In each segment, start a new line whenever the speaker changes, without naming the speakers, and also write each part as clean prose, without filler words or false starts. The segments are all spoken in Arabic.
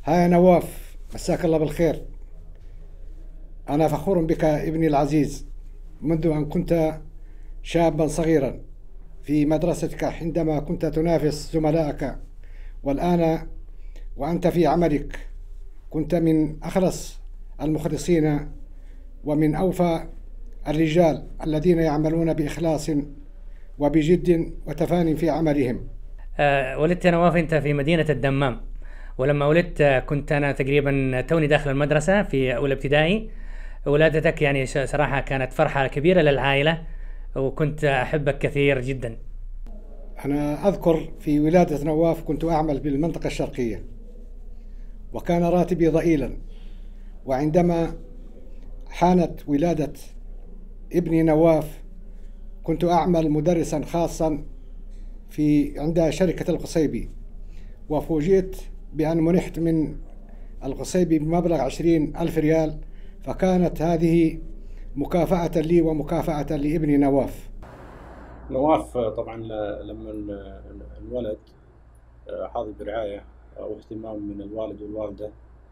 ها نواف، مساك الله بالخير. أنا فخور بك ابني العزيز، منذ أن كنت شابا صغيرا في مدرستك عندما كنت تنافس زملائك، والآن وأنت في عملك كنت من أخلص المخلصين ومن أوفى الرجال الذين يعملون بإخلاص وبجد وتفان في عملهم.
ولدت أنا نواف أنت في مدينة الدمام، ولما ولدت كنت أنا تقريبا توني داخل المدرسة في أولى ابتدائي. ولادتك يعني صراحة كانت فرحة كبيرة للعائلة، وكنت أحبك كثير جدا.
أنا أذكر في ولادة نواف كنت أعمل بالمنطقة الشرقية، وكان راتبي ضئيلا، وعندما حانت ولادة ابني نواف كنت أعمل مدرسا خاصا عند شركة القصيبي، وفوجئت بأن منحت من القصيبي بمبلغ 20,000 ريال، فكانت هذه مكافأة لي ومكافأة لابني نواف.
نواف طبعا لما انولد حظي برعاية واهتمام من الوالد والوالدة،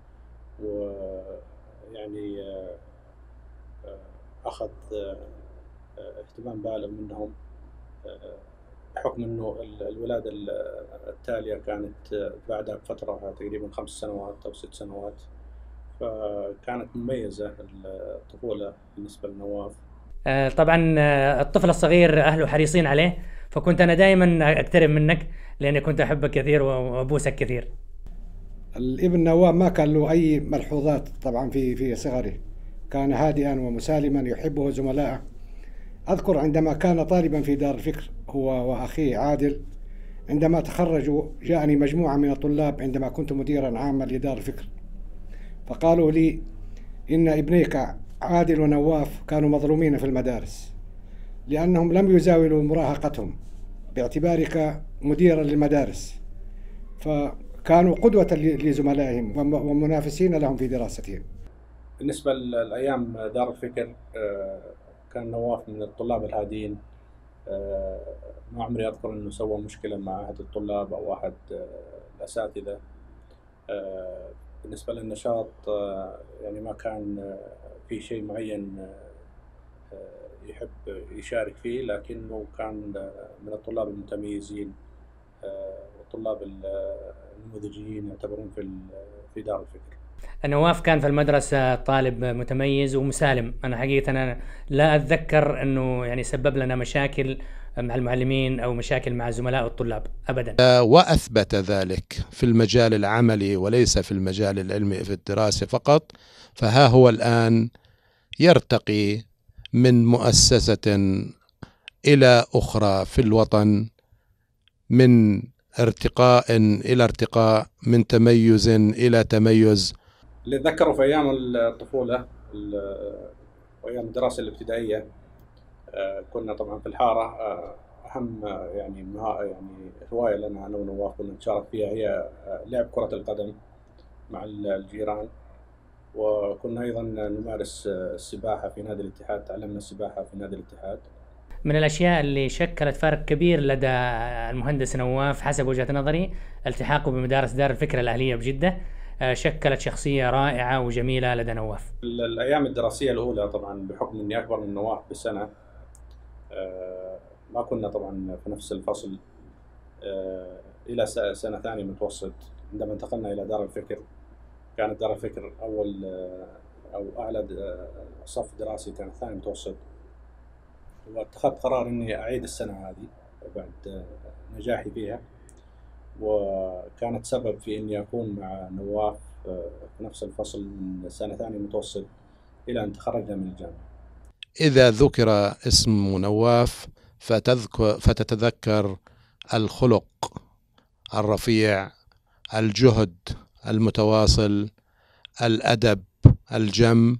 ويعني أخذ اهتمام بالغ منهم، بحكم أنه الولادة التالية كانت بعدها بفترة تقريبا 5 سنوات أو 6 سنوات، فكانت مميزة الطفولة بالنسبة لنواف.
طبعا الطفل الصغير أهله حريصين عليه، فكنت أنا دائما أقترب منك لأني كنت أحبك كثير وأبوسك كثير.
الابن نواف ما كان له أي ملحوظات طبعا في صغره، كان هادئا ومسالما يحبه زملائه. أذكر عندما كان طالبا في دار الفكر هو وأخيه عادل، عندما تخرجوا جاءني مجموعة من الطلاب عندما كنت مديرا عاما لدار الفكر، فقالوا لي إن ابنيك عادل ونواف كانوا مظلومين في المدارس لأنهم لم يزاولوا مراهقتهم باعتبارك مديرا للمدارس، فكانوا قدوة لزملائهم ومنافسين لهم في دراستهم.
بالنسبة لأيام دار الفكر كان نواف من الطلاب الهادين، ما عمري أذكر أنه سوى مشكلة مع أحد الطلاب أو أحد الأساتذة. بالنسبة للنشاط يعني ما كان في شيء معين يحب يشارك فيه، لكنه كان من الطلاب المتميزين والطلاب النموذجيين يعتبرون في دار الفكر.
نواف كان في المدرسة طالب متميز ومسالم. أنا حقيقة أنا لا أتذكر أنه يعني سبب لنا مشاكل مع المعلمين أو مشاكل مع زملاء الطلاب أبدا.
وأثبت ذلك في المجال العملي وليس في المجال العلمي في الدراسة فقط، فها هو الآن يرتقي من مؤسسة إلى أخرى في الوطن، من ارتقاء إلى ارتقاء، من تميز إلى تميز.
اللي اتذكره في أيام الطفولة وأيام الدراسة الابتدائية، كنا طبعا في الحارة أهم يعني هواية لنا أنا ونواف كنا نشارك فيها هي لعب كرة القدم مع الجيران، وكنا أيضا نمارس السباحة في نادي الاتحاد، تعلمنا السباحة في نادي الاتحاد.
من الأشياء اللي شكلت فرق كبير لدى المهندس نواف حسب وجهة نظري التحاقه بمدارس دار الفكر الأهلية بجدة، شكلت شخصية رائعة وجميلة لدى نواف.
الأيام الدراسية الأولى طبعا بحكم أني أكبر من نواف بسنة، ما كنا طبعا في نفس الفصل إلى سنة ثانية متوسط. عندما انتقلنا إلى دار الفكر، كانت دار الفكر أول أو أعلى صف دراسي كان ثاني متوسط، واتخذت قرار إني أعيد السنة هذه بعد نجاحي فيها، وكانت سبب في إني أكون مع نواف في نفس الفصل من سنة ثانية متوسط إلى أن تخرجنا من الجامعة.
إذا ذكر اسم نواف فتتذكر الخلق الرفيع، الجهد المتواصل، الأدب الجم.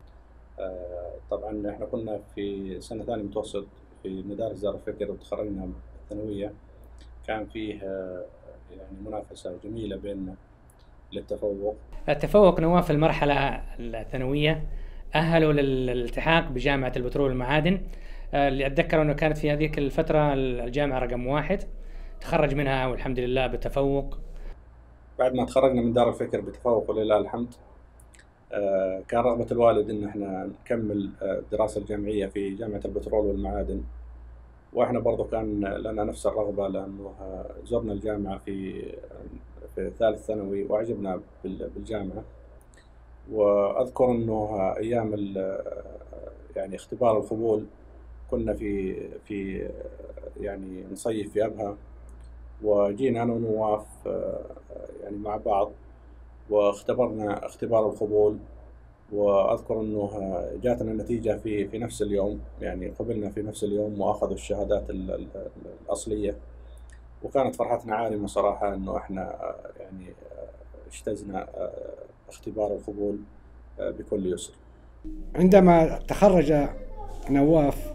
طبعا احنا كنا في سنة ثانية متوسط في مدارس دار الفكر وتخرجنا من الثانوية، كان فيه يعني منافسة جميلة بيننا للتفوق.
التفوق نواف في المرحلة الثانوية أهلوا للالتحاق بجامعة البترول والمعادن، اللي أتذكر أنه كانت في هذيك الفترة الجامعة رقم 1، تخرج منها والحمد لله بتفوق.
بعد ما تخرجنا من دار الفكر بتفوق ولله الحمد، كان رغبة الوالد إن إحنا نكمل الدراسة الجامعية في جامعة البترول والمعادن، وإحنا برضو كان لنا نفس الرغبة، لأنه زرنا الجامعة في ثالث ثانوي وأعجبنا بالجامعة. وأذكر إنه أيام يعني اختبار القبول كنا في يعني نصيف في أبها، وجينا أنا ونواف يعني مع بعض واختبرنا اختبار القبول، وأذكر أنه جاتنا النتيجة في نفس اليوم، يعني قبلنا في نفس اليوم وأخذوا الشهادات الأصلية، وكانت فرحتنا عارمة صراحة أنه إحنا يعني اجتزنا اختبار القبول بكل يسر.
عندما تخرج نواف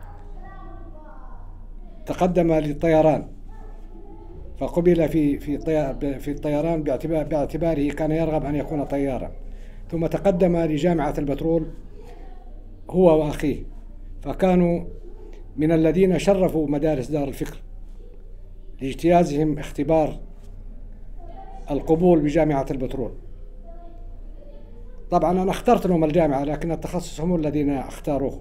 تقدم للطيران، فقبل في الطيران باعتباره كان يرغب أن يكون طيارا، ثم تقدم لجامعة البترول هو وأخيه، فكانوا من الذين شرفوا مدارس دار الفكر لاجتيازهم اختبار القبول بجامعة البترول. طبعا أنا اخترت لهم الجامعة، لكن التخصص هم الذين اختاروه،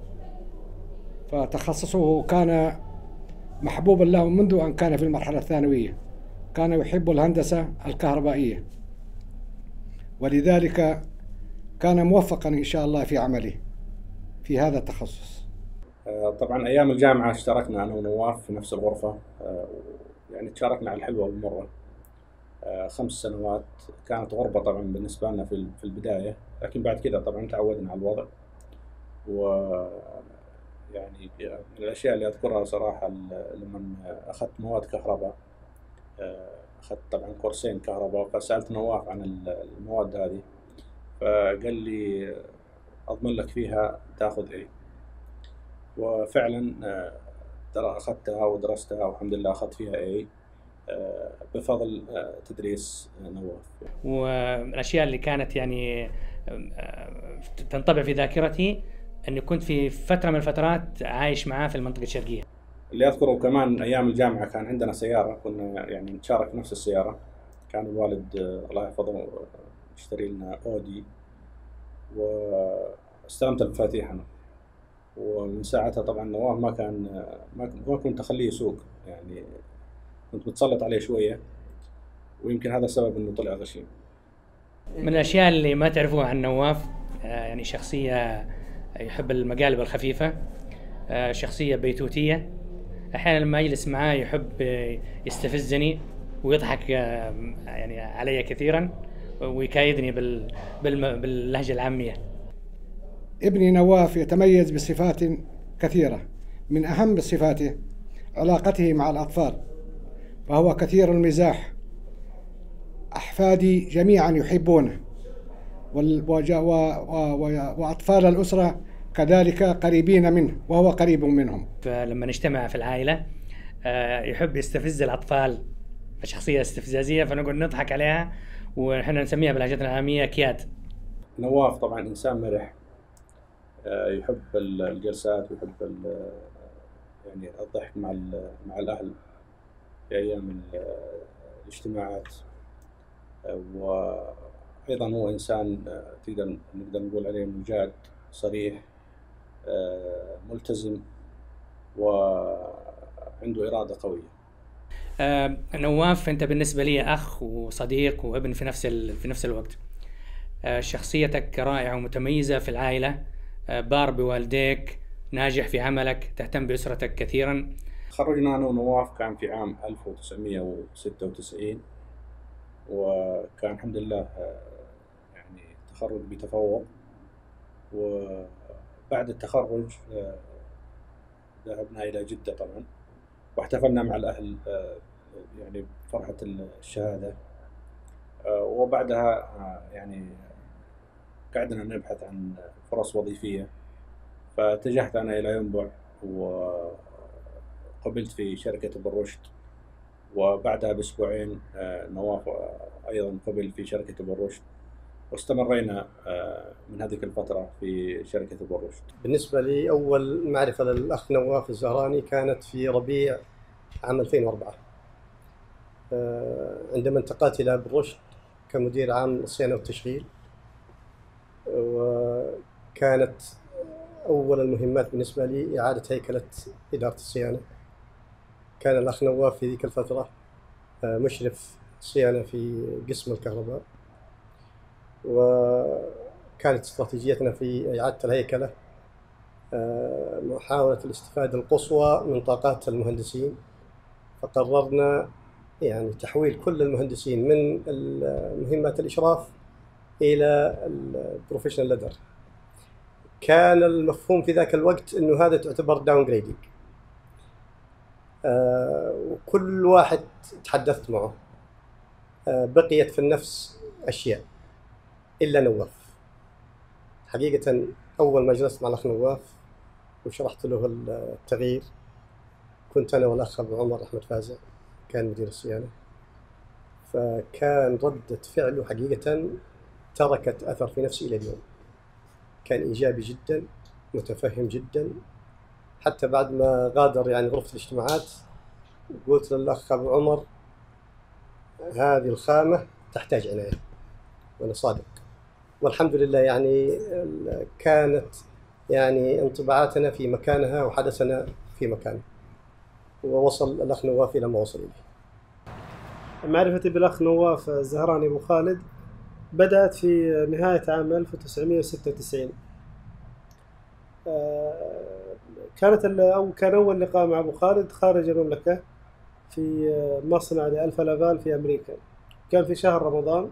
فتخصصه كان محبوبا له منذ أن كان في المرحلة الثانوية، كان يحب الهندسة الكهربائية، ولذلك كان موفقا إن شاء الله في عمله في هذا التخصص.
طبعا أيام الجامعة اشتركنا أنا ونواف في نفس الغرفة، يعني تشاركنا على الحلوة والمرة 5 سنوات. كانت غربة طبعا بالنسبة لنا في البداية، لكن بعد كده طبعا تعودنا على الوضع. ويعني من الأشياء اللي أذكرها صراحة لما أخذت مواد كهرباء، أخذت طبعا كورسين كهرباء، فسألت نواف عن المواد هذه، فقال لي أضمن لك فيها تأخذ إيه، وفعلا أخذتها ودرستها والحمد لله أخذت فيها إيه بفضل تدريس نواف.
والأشياء اللي كانت يعني تنطبع في ذاكرتي أني كنت في فترة من الفترات عايش معاه في المنطقة الشرقية.
اللي أذكره كمان أيام الجامعة كان عندنا سيارة، كنا يعني نتشارك نفس السيارة، كان الوالد الله يحفظه اشتري لنا أودي، واستلمت المفاتيح أنا، ومن ساعتها طبعا نواف ما كنت أخليه يسوق، يعني كنت متسلط عليه شوية، ويمكن هذا السبب إنه طلع غشيم.
من الأشياء اللي ما تعرفوها عن نواف، يعني شخصية يحب المقالب الخفيفة، شخصية بيتوتية، أحيانا لما أجلس معاه يحب يستفزني ويضحك يعني علي كثيرا ويكايدني باللهجة العامية.
ابني نواف يتميز بصفات كثيرة، من أهم صفاته علاقته مع الأطفال، فهو كثير المزاح، أحفادي جميعا يحبونه، وأطفال الأسرة كذلك قريبين منه وهو قريب منهم.
فلما نجتمع في العائلة يحب يستفز الأطفال، شخصية استفزازية، فنقعد نضحك عليها ونحن نسميها بلهجتنا العامية كياد.
نواف طبعا إنسان مرح، يحب الجلسات ويحب يعني الضحك مع الأهل في أيام الاجتماعات، وأيضا هو إنسان نقدر نقول عليه مجاد، صريح، ملتزم، وعنده إرادة قوية.
نواف، أنت بالنسبة لي أخ وصديق وابن في نفس الوقت. شخصيتك رائعة ومتميزة في العائلة، بار بوالديك، ناجح في عملك، تهتم بأسرتك كثيرا.
تخرجنا أنا ونواف كان في عام 1996، وكان الحمد لله يعني تخرج بتفوق. وبعد التخرج ذهبنا إلى جدة طبعا، واحتفلنا مع الأهل يعني فرحة الشهادة، وبعدها يعني قعدنا نبحث عن فرص وظيفية، فاتجهت أنا إلى ينبع وقبلت في شركة ابن رشد، وبعدها بأسبوعين نواف أيضا قبل في شركة ابن رشد، واستمرينا من هذه الفترة في شركة ابن رشد.
بالنسبة لي أول معرفة للأخ نواف الزهراني كانت في ربيع عام 2004. عندما انتقلت إلى بالرشد كمدير عام الصيانة والتشغيل، وكانت أول المهمات بالنسبة لي إعادة هيكلة إدارة الصيانة. كان الأخ نواف في ذيك الفترة مشرف صيانة في قسم الكهرباء، وكانت استراتيجيتنا في إعادة الهيكلة محاولة الاستفادة القصوى من طاقات المهندسين. فقررنا يعني تحويل كل المهندسين من مهمات الإشراف إلى البروفيشنال ليدر. كان المفهوم في ذاك الوقت إنه هذا تعتبر داون جريدنج، وكل واحد تحدثت معه بقيت في النفس أشياء إلا نواف. حقيقة أول ما جلست مع الأخ نواف وشرحت له التغيير، كنت أنا والأخ أبو عمر أحمد فازع كان مدير الصيانة، فكان ردة فعله حقيقة تركت أثر في نفسي إلى اليوم. كان إيجابي جدا، متفهم جدا. حتى بعد ما غادر يعني غرفة الاجتماعات قلت للأخ أبو عمر هذه الخامة تحتاج عناية، وأنا صادق. والحمد لله يعني كانت يعني انطباعاتنا في مكانها وحدثنا في مكانه، ووصل الأخ نواف إلى ما وصل إليه.
معرفتي بالأخ نواف الزهراني أبو خالد بدأت في نهاية عام 1996. كان أول لقاء مع أبو خالد خارج المملكة في مصنع لألفا لافال في أمريكا. كان في شهر رمضان.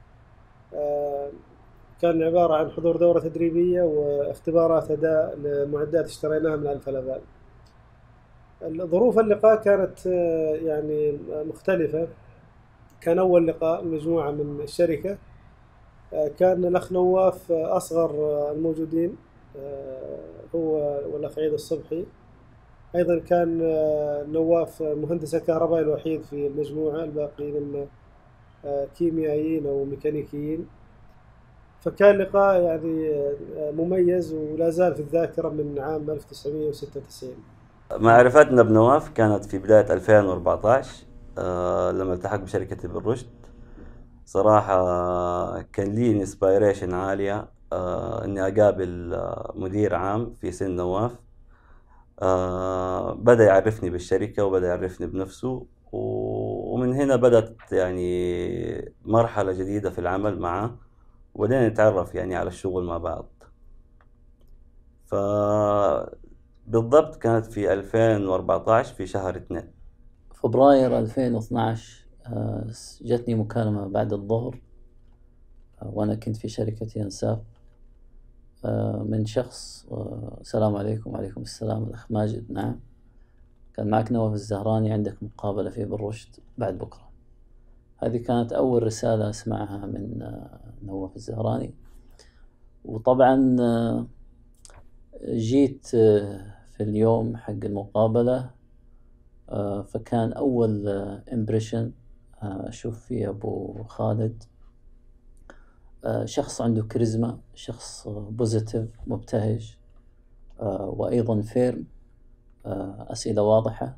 كان عبارة عن حضور دورة تدريبية واختبارات أداء لمعدات اشتريناها من ألفا لافال. ظروف اللقاء كانت يعني مختلفة. كان أول لقاء مجموعة من الشركة. كان الأخ نواف أصغر الموجودين، هو والأخ عيد الصبحي. أيضا كان نواف مهندس الكهرباء الوحيد في المجموعة، الباقيين كيميائيين أو ميكانيكيين. فكان لقاء يعني مميز ولا زال في الذاكرة من عام 1996.
معرفتنا بنواف كانت في بداية 2014 لما التحق بشركة بالرشد. صراحة كان لي انسبايريشن عالية اني اقابل مدير عام في سن نواف. بدأ يعرفني بالشركة وبدأ يعرفني بنفسه، ومن هنا بدأت يعني مرحلة جديدة في العمل معه، وبدأنا نتعرف يعني على الشغل مع بعض. بالضبط كانت في 2014 في شهر 2
فبراير 2012. جتني مكالمة بعد الظهر وأنا كنت في شركة ينساف من شخص. السلام عليكم. وعليكم السلام. الأخ ماجد. نعم، كان معك نواف الزهراني، عندك مقابلة في بالرشد بعد بكرة. هذه كانت أول رسالة أسمعها من نواف الزهراني. وطبعا جيت في اليوم حق المقابلة، فكان أول إمبريشن أشوف فيه أبو خالد شخص عنده كاريزما، شخص بوزيتيف مبتهج، وأيضا فيرم، أسئلة واضحة،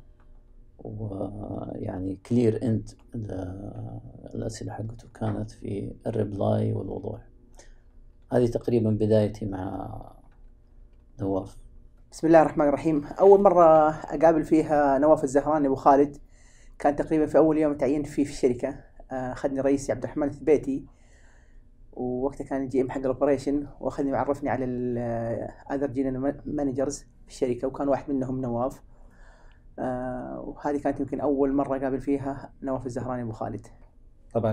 ويعني كلير إند. الأسئلة حقته كانت في الريبلاي والوضوح. هذه تقريبا بدايتي مع نواف.
بسم الله الرحمن الرحيم. أول مرة أقابل فيها نواف الزهراني أبو خالد كان تقريبا في أول يوم تعينت فيه في الشركة. أخذني رئيسي عبد الرحمن الثبيتي، ووقتها كان الجي ام حق الاوبريشن، واخذني وعرفني على الاذر جينيرال مانجرز في الشركه، وكان واحد منهم نواف. وهذه كانت يمكن اول مره اقابل فيها نواف الزهراني ابو خالد.
طبعا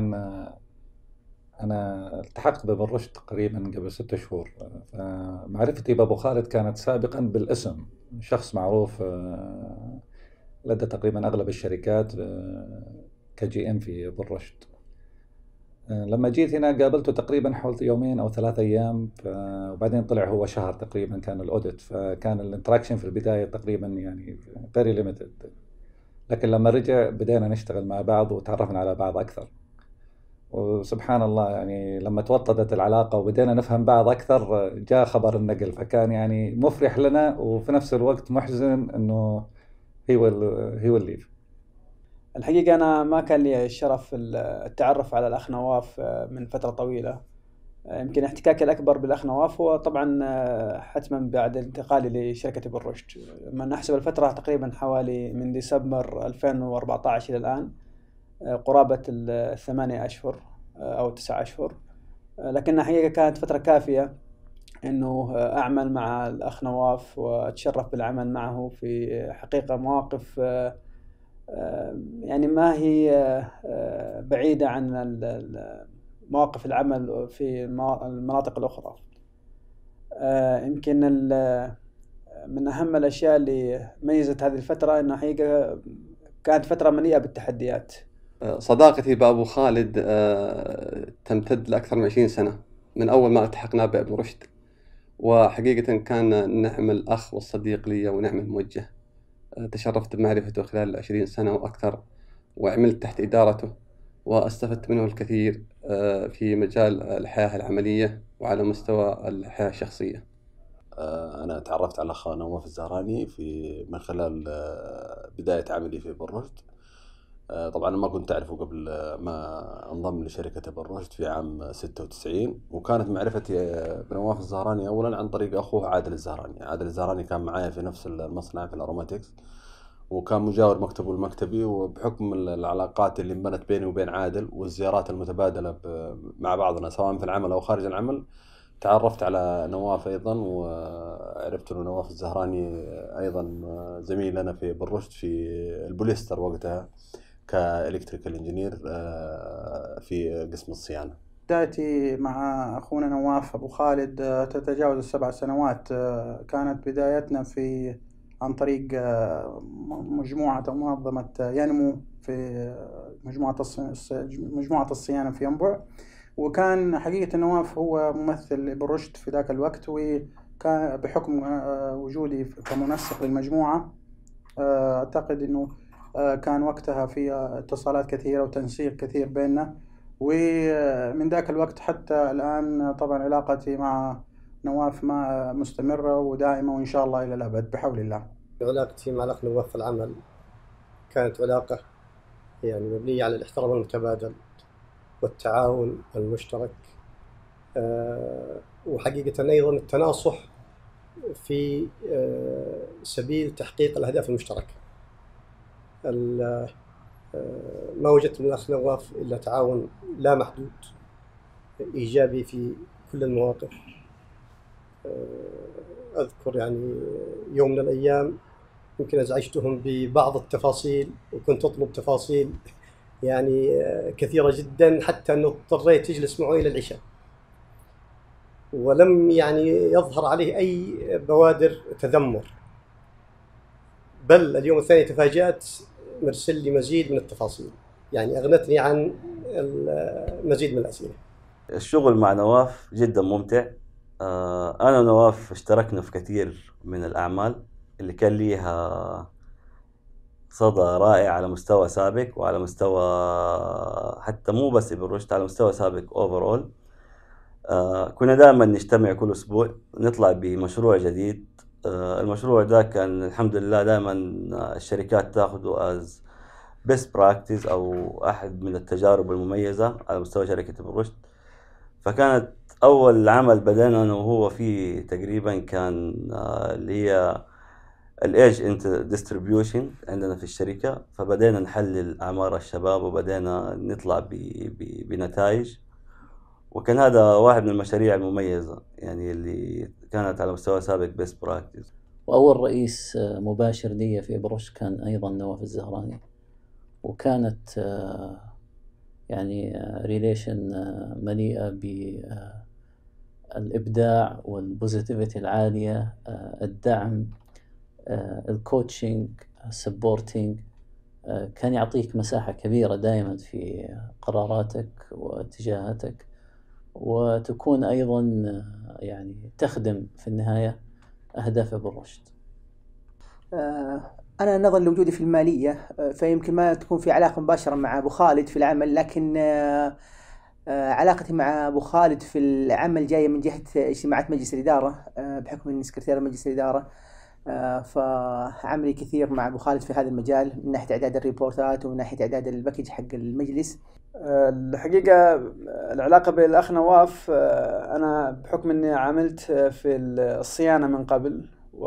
انا التحقت بالرشد تقريبا قبل 6 شهور. فمعرفتي بابو خالد كانت سابقا بالاسم، شخص معروف لدى تقريبا اغلب الشركات كجي ام في بالرشد. لما جيت هنا قابلته تقريبا حول 2 أو 3 أيام، وبعدين طلع هو شهر تقريبا كان الأوديت. فكان الانتراكشن في البداية تقريبا يعني very limited، لكن لما رجع بدينا نشتغل مع بعض وتعرفنا على بعض أكثر. وسبحان الله يعني لما توطدت العلاقة وبدينا نفهم بعض أكثر جاء خبر النقل، فكان يعني مفرح لنا وفي نفس الوقت محزن إنه he will leave.
الحقيقة أنا ما كان لي الشرف التعرف على الأخ نواف من فترة طويلة. يمكن احتكاكي الأكبر بالأخ نواف هو طبعا حتما بعد انتقالي لشركة ابن رشد. من نحسب الفترة تقريبا حوالي من ديسمبر 2014 إلى الآن قرابة 8 أشهر أو 9 أشهر، لكنها حقيقة كانت فترة كافية إنه أعمل مع الأخ نواف وأتشرف بالعمل معه في حقيقة مواقف يعني ما هي بعيدة عن مواقف العمل في المناطق الأخرى. يمكن من أهم الأشياء اللي ميزت هذه الفترة إنها حقيقة كانت فترة مليئة بالتحديات.
صداقتي بأبو خالد تمتد لأكثر من 20 سنة من أول ما التحقنا بابن رشد، وحقيقة كان نعم الأخ والصديق لي ونعم الموجه. تشرفت بمعرفته خلال 20 سنة وأكثر، وعملت تحت إدارته واستفدت منه الكثير في مجال الحياة العملية وعلى مستوى الحياة الشخصية.
أنا تعرفت على الأخ نواف الزهراني من خلال بداية عملي في ابن رشد. طبعا ما كنت أعرفه قبل ما انضم لشركة ابن رشد في عام 96، وكانت معرفتي بنواف الزهراني أولا عن طريق أخوه عادل الزهراني. عادل الزهراني كان معايا في نفس المصنع في الأروماتكس، وكان مجاور مكتبه المكتبي، وبحكم العلاقات اللي انبنت بيني وبين عادل والزيارات المتبادلة مع بعضنا سواء في العمل أو خارج العمل، تعرفت على نواف أيضا، وعرفت أنه نواف الزهراني أيضا زميل لنا في ابن رشد في البوليستر وقتها كإلكتريكال انجينير في قسم الصيانة.
بدايتي مع أخونا نواف أبو خالد تتجاوز 7 سنوات. كانت بدايتنا عن طريق مجموعة أو منظمة ينمو في مجموعة الصيانة في ينبع، وكان حقيقة نواف هو ممثل ابن رشد في ذاك الوقت، وكان بحكم وجودي كمنسق للمجموعة أعتقد أنه كان وقتها في اتصالات كثيرة وتنسيق كثير بيننا، ومن ذاك الوقت حتى الآن طبعا علاقتي مع نواف ما مستمرة ودائمة وإن شاء الله إلى الأبد بحول الله.
علاقتي مع الأخ نواف في العمل كانت علاقة يعني مبنية على الاحترام المتبادل والتعاون المشترك، وحقيقة أيضا التناصح في سبيل تحقيق الأهداف المشتركة. ما وجدت من الأخ نواف إلا تعاون لا محدود إيجابي في كل المواقف. أذكر يعني يوم من الأيام يمكن أزعجتهم ببعض التفاصيل، وكنت أطلب تفاصيل يعني كثيرة جدا حتى أنه اضطريت أجلس معه إلى العشاء، ولم يعني يظهر عليه أي بوادر تذمر، بل اليوم الثاني تفاجأت مرسل لي مزيد من التفاصيل يعني أغنتني عن المزيد من الأسئلة.
الشغل مع نواف جدا ممتع. أنا ونواف اشتركنا في كثير من الأعمال اللي كان ليها صدى رائع على مستوى سابق وعلى مستوى حتى مو بس ابن رشد، على مستوى سابق overall. كنا دائما نجتمع كل أسبوع نطلع بمشروع جديد. المشروع ده كان الحمد لله دائما الشركات تاخده as best practice أو أحد من التجارب المميزة على مستوى شركة ابن رشد. فكانت أول عمل بدأنا أنا وهو فيه تقريبا كان اللي هي الإيج انت ديستريبيوشن عندنا في الشركة. فبدأنا نحلل أعمار الشباب وبدأنا نطلع بنتائج، وكان هذا واحد من المشاريع المميزة يعني اللي كانت على مستوى سابق بيست براكتس.
وأول رئيس مباشر لي في ابن رشد كان أيضا نواف الزهراني، وكانت يعني ريليشن مليئة بالإبداع والبوزيتيفيتي العالية، الدعم، الكوتشنج، السبورتينج. كان يعطيك مساحة كبيرة دائما في قراراتك واتجاهاتك، وتكون أيضا يعني تخدم في النهاية أهداف ابن رشد.
أنا نظرا لوجودي في المالية فيمكن ما تكون في علاقة مباشرة مع أبو خالد في العمل، لكن علاقتي مع أبو خالد في العمل جاية من جهة اجتماعات مجلس الإدارة، بحكم أني سكرتير مجلس الإدارة. فعملي كثير مع أبو خالد في هذا المجال من ناحية إعداد الريبورتات ومن ناحية إعداد الباكج حق المجلس.
الحقيقة العلاقة بين الأخ نواف، أنا بحكم أني عملت في الصيانة من قبل،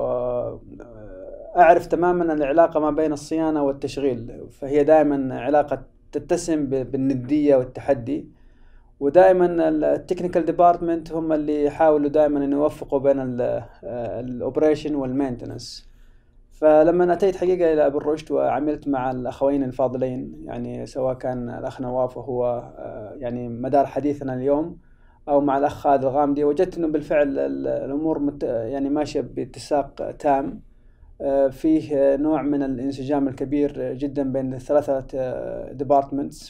وأعرف تماما العلاقة ما بين الصيانة والتشغيل، فهي دائما علاقة تتسم بالندية والتحدي، ودائما التكنيكال ديبارتمنت هم اللي يحاولوا دائما أن يوفقوا بين الأوبريشن والمينتنس. فلما أتيت حقيقة إلى أبو الرشد وعملت مع الأخوين الفاضلين، يعني سواء كان الأخ نواف وهو يعني مدار حديثنا اليوم، أو مع الأخ خالد الغامدي، وجدت أنه بالفعل الأمور يعني ماشية باتساق تام، فيه نوع من الانسجام الكبير جدا بين الثلاثة ديبارتمنتس.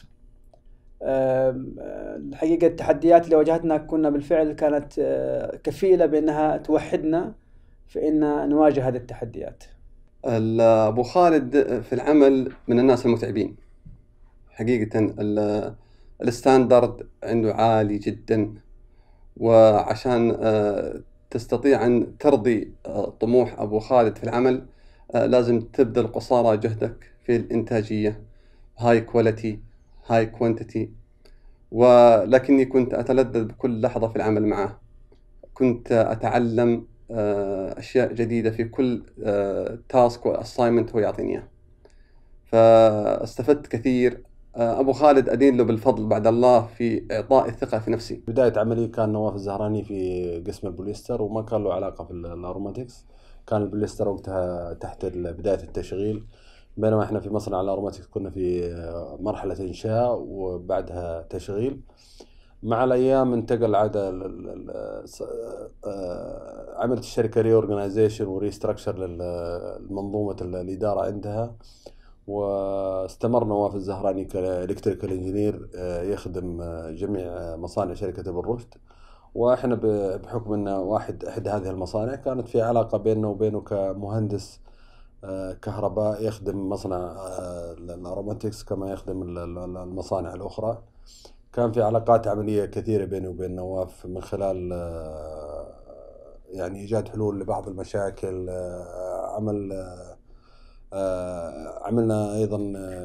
الحقيقة التحديات اللي واجهتنا كنا بالفعل كانت كفيلة بأنها توحدنا في أن نواجه هذه التحديات.
أبو خالد في العمل من الناس المتعبين حقيقة. الستاندرد عنده عالي جدا، وعشان تستطيع أن ترضي طموح أبو خالد في العمل لازم تبذل قصارى جهدك في الإنتاجية، هاي كواليتي هاي كوانتيتي. ولكني كنت أتلذذ بكل لحظة في العمل معه، كنت أتعلم أشياء جديدة في كل تاسك وأسايمنت هو يعطيني إياه، فاستفدت كثير. أبو خالد أدين له بالفضل بعد الله في إعطاء الثقة في نفسي.
بداية عملي كان نواف الزهراني في قسم البوليستر، وما كان له علاقة في الأروماتكس. كان البوليستر وقتها تحت بداية التشغيل، بينما احنا في مصنع الأروماتكس كنا في مرحلة إنشاء وبعدها تشغيل. مع الأيام انتقل عاد عملت الشركة ري اورجنايزيشن وريستراكشر للمنظومة الإدارة عندها، واستمر نواف الزهراني كالكتريكال انجينير يخدم جميع مصانع شركة ابو الرشد. واحنا بحكم ان احد هذه المصانع كانت في علاقة بيننا وبينه كمهندس كهرباء يخدم مصنع الأروماتكس كما يخدم المصانع الأخرى. كان في علاقات عملية كثيرة بيني وبين نواف من خلال يعني إيجاد حلول لبعض المشاكل. عملنا أيضا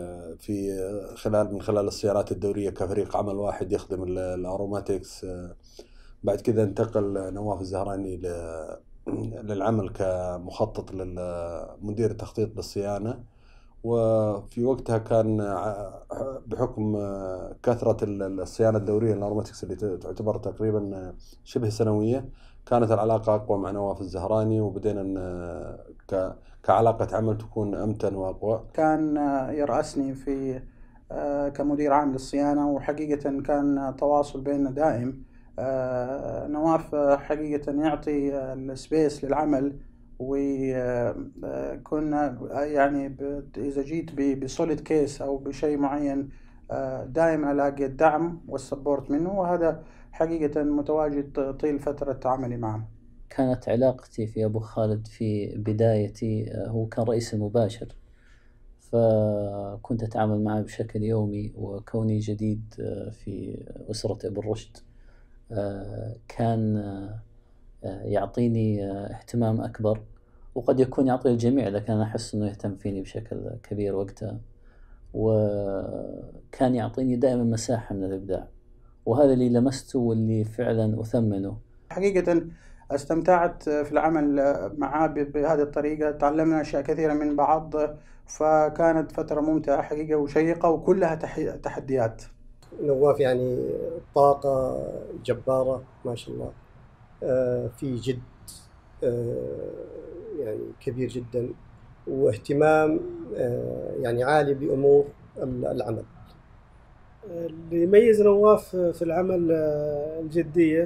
من خلال السيارات الدورية كفريق عمل واحد يخدم الأروماتكس. بعد كذا انتقل نواف الزهراني للعمل كمخطط للمدير التخطيط للصيانة، وفي وقتها كان بحكم كثرة الصيانة الدورية للأروماتكس اللي تعتبر تقريبا شبه سنوية، كانت العلاقة أقوى مع نواف الزهراني، وبدينا كعلاقة عمل تكون أمتن وأقوى.
كان يرأسني في كمدير عام للصيانة، وحقيقة كان تواصل بيننا دائم. نواف حقيقة يعطي السبيس للعمل، وكنا يعني إذا جيت بسوليد كيس أو بشيء معين دائما ألاقي الدعم والسبورت منه، وهذا حقيقة متواجد طيل فترة عملي معه.
كانت علاقتي في أبو خالد في بدايتي هو كان رئيس المباشر، فكنت أتعامل معه بشكل يومي، وكوني جديد في أسرة أبو الرشد كان يعطيني اهتمام أكبر، وقد يكون يعطي الجميع، لكن أنا أحس أنه يهتم فيني بشكل كبير وقتها، وكان يعطيني دائما مساحة من الإبداع، وهذا اللي لمسته واللي فعلا أثمنه.
حقيقة استمتعت في العمل معاه بهذه الطريقة، تعلمنا أشياء كثيرة من بعض، فكانت فترة ممتعة حقيقة وشيقة وكلها تحديات.
نواف يعني طاقة جبارة ما شاء الله، في جد يعني كبير جدا، واهتمام يعني عالي بأمور العمل.
اللي يميز نواف في العمل الجدية،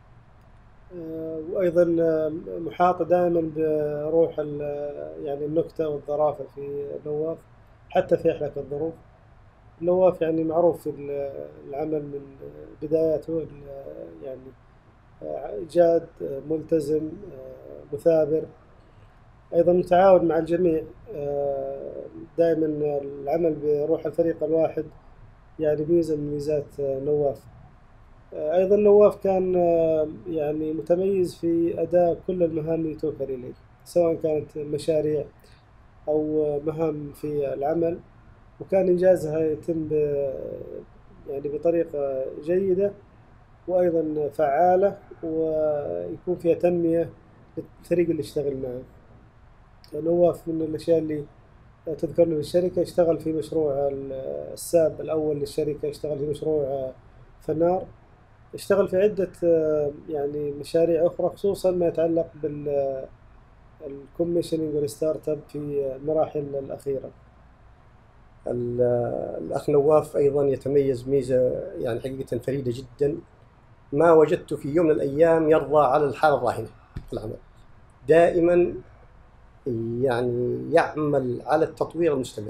وأيضا محاطة دائما بروح يعني النكتة والظرافة في نواف حتى في أحلك الظروف. نواف يعني معروف في العمل من بداياته، يعني جاد، ملتزم، مثابر، أيضا متعاون مع الجميع. دائما العمل بروح الفريق الواحد يعني ميزة من ميزات نواف. أيضا نواف كان يعني متميز في أداء كل المهام اللي توكل إليه. سواء كانت مشاريع أو مهام في العمل، وكان إنجازها يتم يعني بطريقة جيدة وأيضا فعالة، ويكون فيها تنمية للفريق اللي اشتغل معه. نواف من الأشياء اللي تذكر له الشركة، اشتغل في مشروع الساب الأول للشركة، اشتغل في مشروع فنار، اشتغل في عدة يعني مشاريع أخرى، خصوصا ما يتعلق بالكوميشننج والستارت اب في المراحل الأخيرة.
الأخ نواف أيضا يتميز ميزة يعني حقيقة فريدة جدا، ما وجدت في يوم من الأيام يرضى على الحالة الراهنة في العمل، دائما يعني يعمل على التطوير المستمر.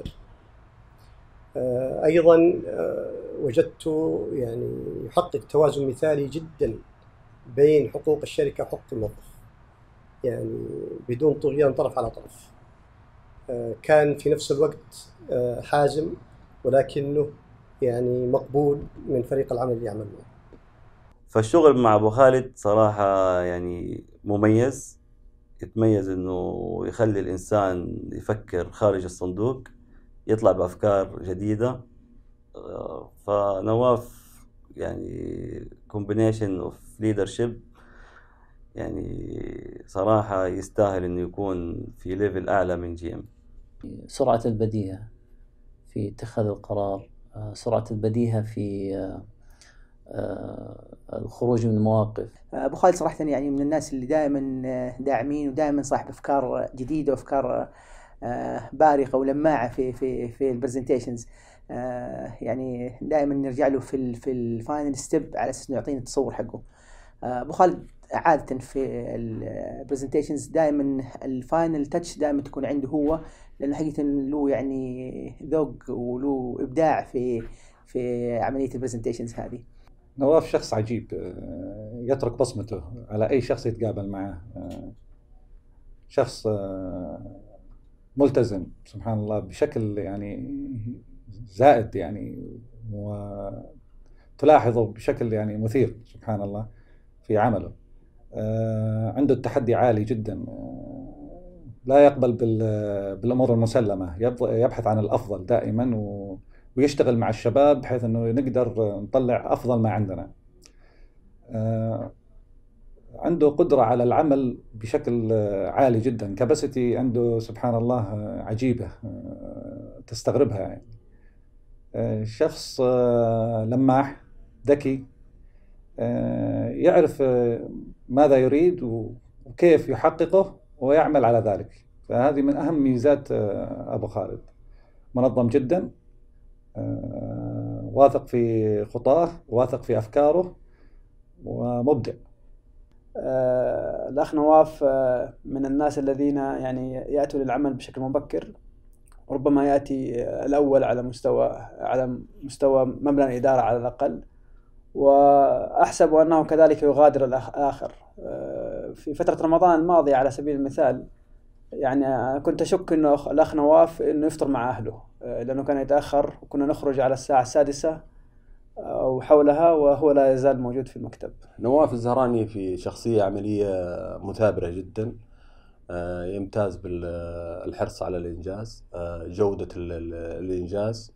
أيضا وجدته يعني يحقق توازن مثالي جدا بين حقوق الشركة وحقوق الموظف، يعني بدون طغيان طرف على طرف. كان في نفس الوقت حازم، ولكنه يعني مقبول من فريق العمل اللي يعمل معه.
فالشغل مع أبو خالد صراحة يعني مميز، يتميز إنه يخلي الإنسان يفكر خارج الصندوق، يطلع بأفكار جديدة. فنواف يعني combination of leadership، يعني صراحة يستاهل إنه يكون في ليفل أعلى من GM.
سرعة البديهة في اتخاذ القرار، سرعة البديهة في الخروج من المواقف.
أبو خالد صراحة يعني من الناس اللي دائما داعمين ودائما صاحب أفكار جديدة وأفكار بارقة ولماعة في البرزنتيشنز. يعني دائما نرجع له في الفاينل ستيب على أساس إنه يعطينا التصور حقه. أبو خالد عادة في البرزنتيشنز دائما الفاينل تاتش دائما تكون عنده هو، لأنه حقيقة له يعني ذوق وله إبداع في عملية البرزنتيشنز هذه.
نواف شخص عجيب، يترك بصمته على أي شخص يتقابل معه. شخص ملتزم سبحان الله بشكل يعني زائد، يعني وتلاحظه بشكل يعني مثير سبحان الله في عمله. عنده التحدي عالي جدا، لا يقبل بالأمور المسلمة، يبحث عن الأفضل دائما ويشتغل مع الشباب بحيث أنه نقدر نطلع أفضل ما عندنا. عنده قدرة على العمل بشكل عالي جدا، كاباسيتي عنده سبحان الله عجيبة تستغربها يعني. شخص لماح ذكي، يعرف ماذا يريد وكيف يحققه ويعمل على ذلك. فهذه من أهم ميزات أبو خالد. منظم جدا، واثق في خطاه، واثق في أفكاره، ومبدع.
الأخ نواف من الناس الذين يعني يأتوا للعمل بشكل مبكر، ربما يأتي الأول على مستوى مبنى الإدارة على الأقل، وأحسب أنه كذلك يغادر الآخر. في فترة رمضان الماضية على سبيل المثال يعني كنت أشك أنه الأخ نواف أنه يفطر مع أهله، لأنه كان يتأخر وكنا نخرج على الساعة 6 أو حولها وهو لا يزال موجود في المكتب.
نواف الزهراني في شخصية عملية مثابرة جدا، يمتاز بالحرص على الإنجاز، جودة الإنجاز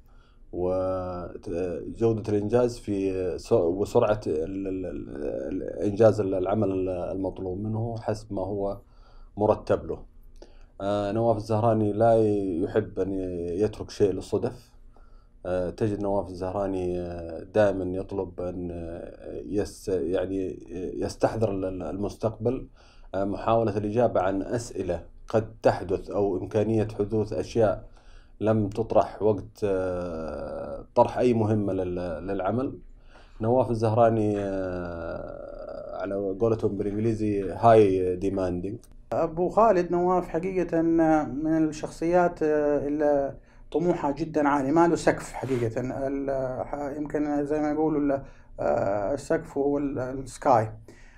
وجودة الإنجاز وسرعة إنجاز العمل المطلوب منه حسب ما هو مرتب له. نواف الزهراني لا يحب أن يترك شيء للصدف. تجد نواف الزهراني دائما يطلب أن يعني يستحضر المستقبل، محاولة الإجابة عن أسئلة قد تحدث أو إمكانية حدوث أشياء لم تطرح وقت طرح أي مهمة للعمل. نواف الزهراني على قولتهم بالإنجليزي هاي ديماندينج.
أبو خالد نواف حقيقة من الشخصيات اللي طموحها جدا عالي، ما له سقف حقيقة. يمكن زي ما يقولوا السقف هو السكاي.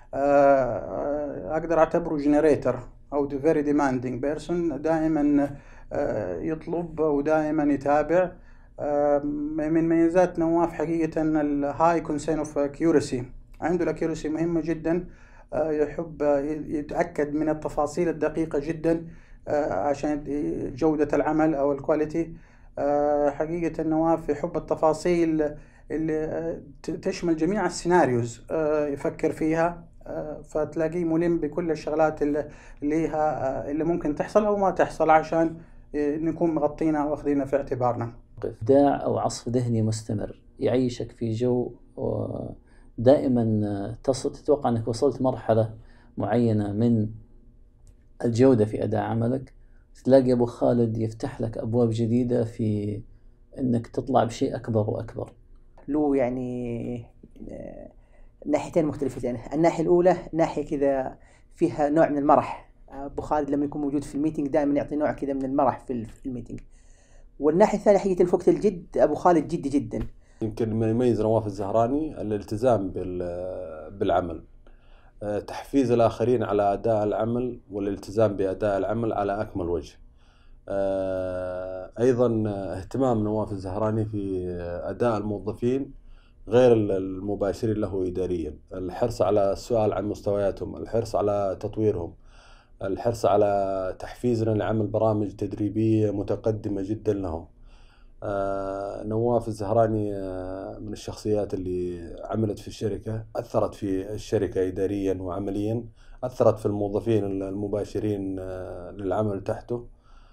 أقدر أعتبره جنريتر أو very demanding person، دائما يطلب ودائما يتابع. من ميزات نواف حقيقة الهاي كونسين اوف اكيورسي، عنده الاكيورسي مهمة جدا. يحب يتأكد من التفاصيل الدقيقة جدا عشان جودة العمل أو الكواليتي. حقيقة نواف يحب التفاصيل اللي تشمل جميع السيناريوز يفكر فيها، فتلاقيه ملم بكل الشغلات اللي ممكن تحصل أو ما تحصل عشان نكون مغطينها واخذينها في اعتبارنا.
إبداع أو عصف ذهني مستمر يعيشك في جو دائما تتوقع أنك وصلت مرحلة معينة من الجودة في أداء عملك، تلاقي أبو خالد يفتح لك أبواب جديدة في أنك تطلع بشيء أكبر وأكبر.
له يعني ناحيتين مختلفتين. الناحية الأولى ناحية كذا فيها نوع من المرح. أبو خالد لما يكون موجود في الميتنج دائما يعطي نوع كذا من المرح في الميتنج. والناحية الثانية حقيقة في وقت الجد أبو خالد جدي جدا.
يمكن ما يميز نواف الزهراني الالتزام بالعمل، تحفيز الآخرين على أداء العمل والالتزام بأداء العمل على أكمل وجه. أيضا اهتمام نواف الزهراني في أداء الموظفين غير المباشرين له إداريا، الحرص على السؤال عن مستوياتهم، الحرص على تطويرهم، الحرص على تحفيزنا لعمل برامج تدريبية متقدمة جدا لهم. نواف الزهراني من الشخصيات اللي عملت في الشركة، أثرت في الشركة إداريا وعمليا، أثرت في الموظفين المباشرين للعمل تحته.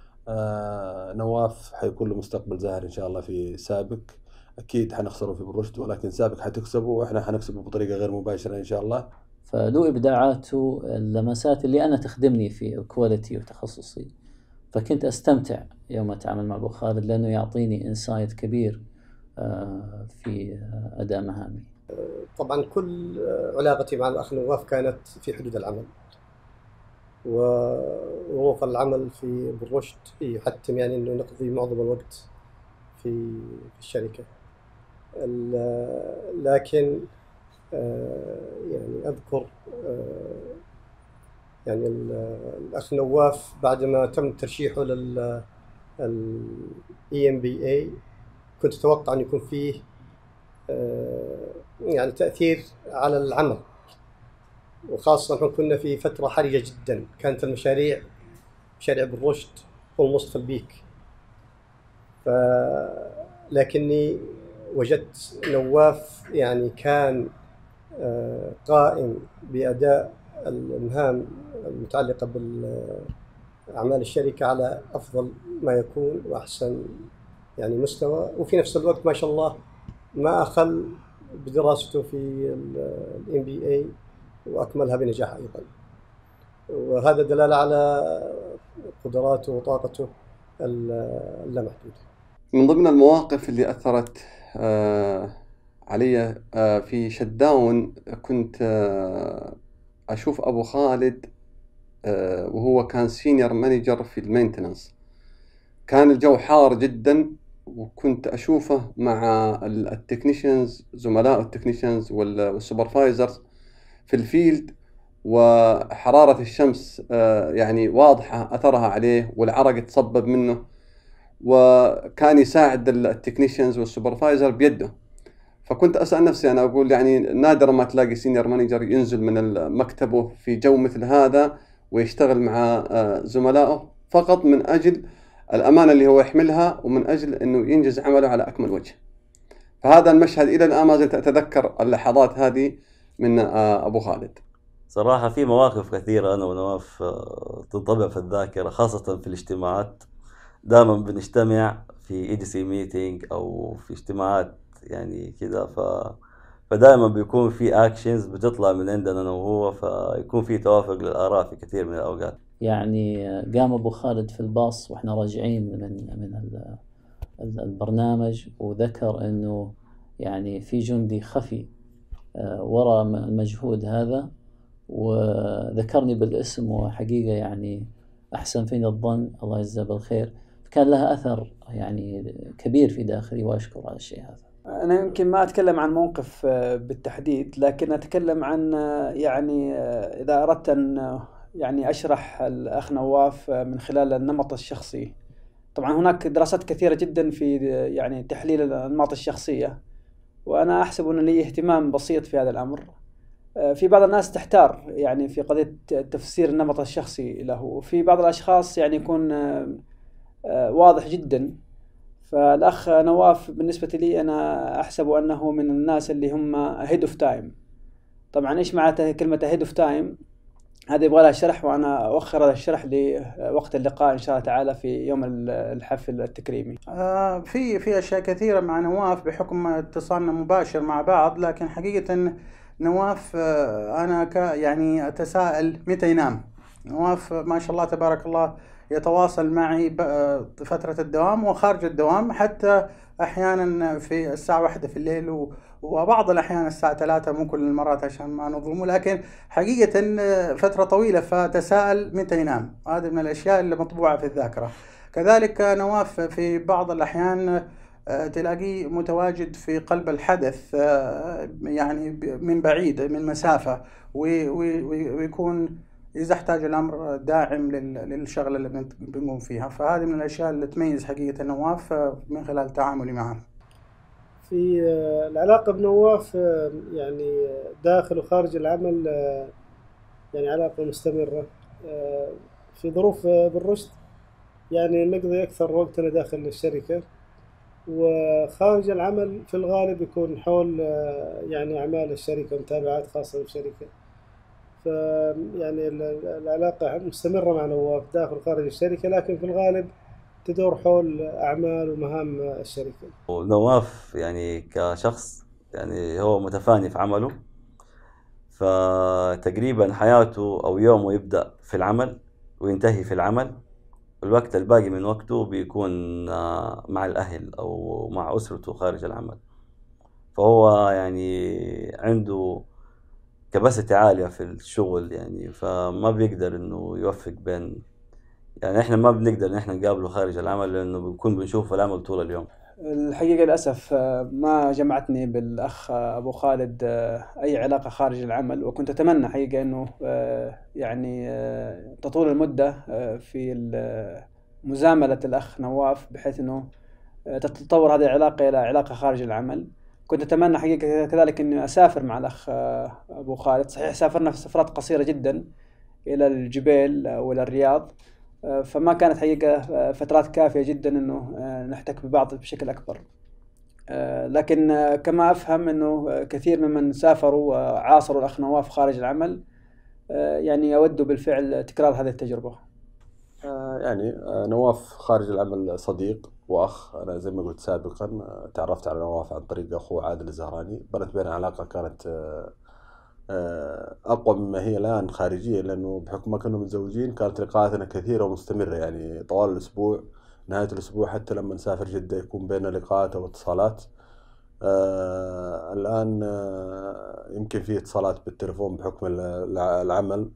نواف حيكون له مستقبل زاهر إن شاء الله في سابق. أكيد حنخسره في بالرشد، ولكن سابق حتكسبه وإحنا حنكسبه بطريقة غير مباشرة إن شاء الله.
فله إبداعاته اللمسات اللي أنا تخدمني في الكواليتي وتخصصي، فكنت أستمتع يوم أتعامل مع أبو خالد لأنه يعطيني إنسايت كبير في أداء مهامي.
طبعا كل علاقتي مع الأخ نواف كانت في حدود العمل، وظروف العمل في بالرشد يحتم يعني أنه نقضي معظم الوقت في الشركة. لكن يعني أذكر يعني الأخ نواف بعدما تم ترشيحه لل EMBA كنت أتوقع أن يكون فيه يعني تأثير على العمل، وخاصة نحن كنا في فترة حرجة جدا، كانت مشاريع بالرشد والمصف البيك. لكني وجدت نواف يعني كان قائم بأداء المهام المتعلقة بالأعمال الشركة على أفضل ما يكون وأحسن يعني مستوى، وفي نفس الوقت ما شاء الله ما أخل بدراسته في الMBA وأكملها بنجاح أيضا، وهذا دلالة على قدراته وطاقته اللامحدودة.
من ضمن المواقف اللي أثرت علي في شتداون كنت أشوف أبو خالد وهو كان سينيور مانجر في المينتنانس. كان الجو حار جدا، وكنت أشوفه مع التكنيشنز، زملاء التكنيشنز والسوبرفايزرز في الفيلد، وحرارة الشمس يعني واضحة أثرها عليه والعرق يتصبب منه، وكان يساعد التكنيشنز والسوبرفايزر بيده. فكنت أسأل نفسي، أنا أقول يعني نادر ما تلاقي سينيور مانجر ينزل من مكتبه في جو مثل هذا ويشتغل مع زملائه فقط من أجل الأمانة اللي هو يحملها ومن أجل أنه ينجز عمله على أكمل وجه. فهذا المشهد إلى الآن ما زلت أتذكر اللحظات هذه من أبو خالد.
صراحة في مواقف كثيرة أنا ونواف تنطبع في الذاكرة، خاصة في الاجتماعات. دائما بنجتمع في EDC ميتينج أو في اجتماعات يعني كذا، فدائما بيكون في أكشنز بتطلع من عندنا أنا وهو، فيكون في توافق للآراء في كثير من الأوقات.
يعني قام أبو خالد في الباص وإحنا راجعين من البرنامج وذكر إنه يعني في جندي خفي وراء المجهود هذا، وذكرني بالاسم، وحقيقة يعني أحسن فيني الظن، الله يجزاه بالخير. كان لها أثر يعني كبير في داخلي، وأشكر على الشيء هذا.
أنا يمكن ما أتكلم عن موقف بالتحديد، لكن أتكلم عن يعني إذا أردت أن يعني أشرح الأخ نواف من خلال النمط الشخصي. طبعا هناك دراسات كثيرة جدا في يعني تحليل الأنماط الشخصية، وأنا أحسب أن لي اهتمام بسيط في هذا الأمر. في بعض الناس تحتار يعني في قضية تفسير النمط الشخصي له، وفي بعض الأشخاص يعني يكون واضح جدا. فالأخ نواف بالنسبة لي أنا أحسب أنه من الناس اللي هم ahead of time. طبعا إيش معناته كلمة ahead of time؟ هذا يبغى لها شرح، وأنا أؤخر هذا الشرح لوقت اللقاء إن شاء الله تعالى في يوم الحفل التكريمي.
في أشياء كثيرة مع نواف بحكم اتصالنا مباشر مع بعض، لكن حقيقة نواف أنا يعني أتساءل متى ينام. نواف ما شاء الله تبارك الله يتواصل معي فترة الدوام وخارج الدوام، حتى أحيانا في الساعة 1 في الليل، وبعض الأحيان الساعة 3، مو كل المرات عشان ما نظلمه، لكن حقيقة فترة طويلة فتساءل متى ينام. هذه من الأشياء اللي مطبوعة في الذاكرة. كذلك نواف في بعض الأحيان تلاقيه متواجد في قلب الحدث، يعني من بعيد من مسافة، ويكون إذا احتاج الأمر داعم للشغلة اللي بنقوم فيها. فهذه من الأشياء اللي تميز حقيقة نواف من خلال تعاملي معه.
في العلاقة بنواف يعني داخل وخارج العمل يعني علاقة مستمرة. في ظروف بالرشد يعني نقضي أكثر وقتنا داخل الشركة، وخارج العمل في الغالب يكون حول يعني أعمال الشركة ومتابعات خاصة بالشركة. فيعني العلاقة مستمرة مع نواف داخل وخارج الشركة، لكن في الغالب تدور حول أعمال ومهام الشركة.
نواف يعني كشخص يعني هو متفاني في عمله، فتقريبا حياته أو يومه يبدأ في العمل وينتهي في العمل، والوقت الباقي من وقته بيكون مع الأهل أو مع أسرته خارج العمل. فهو يعني عنده كباسيتي عالية في الشغل يعني، فما بيقدر إنه يوفق بين، يعني إحنا ما بنقدر إن إحنا نقابله خارج العمل لأنه بنكون بنشوف العمل طول اليوم.
الحقيقة للأسف ما جمعتني بالأخ أبو خالد أي علاقة خارج العمل، وكنت أتمنى حقيقة أنه يعني تطول المدة في مزاملة الأخ نواف بحيث أنه تتطور هذه العلاقة إلى علاقة خارج العمل. كنت أتمنى حقيقة كذلك أني أسافر مع الأخ أبو خالد. صحيح سافرنا في سفرات قصيرة جدا إلى الجبيل وإلى الرياض، فما كانت حقيقة فترات كافية جدا أنه نحتك ببعض بشكل أكبر. لكن كما أفهم أنه كثير ممن سافروا وعاصروا الأخ نواف خارج العمل يعني يودوا بالفعل تكرار هذه التجربة.
يعني نواف خارج العمل صديق وأخ. أنا زي ما قلت سابقا تعرفت على نواف عن طريق أخوه عادل الزهراني، بنت بين علاقة كانت أقوى مما هي الآن خارجية، لأنه بحكم ما كنا متزوجين كانت لقاءاتنا كثيرة ومستمرة يعني طوال الأسبوع، نهاية الأسبوع حتى لما نسافر جدة يكون بيننا لقاءات أو اتصالات. الآن يمكن في اتصالات بالتلفون بحكم العمل.